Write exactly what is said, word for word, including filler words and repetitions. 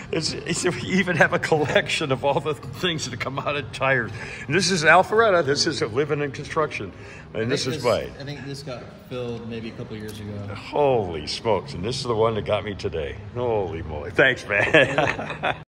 It's, it's, we even have a collection of all the things that come out of tires. And this is Alpharetta. This is living in construction. And this is this, mine. I think this got filled maybe a couple years ago. Holy smokes. And this is the one that got me today. Holy moly. Thanks, man.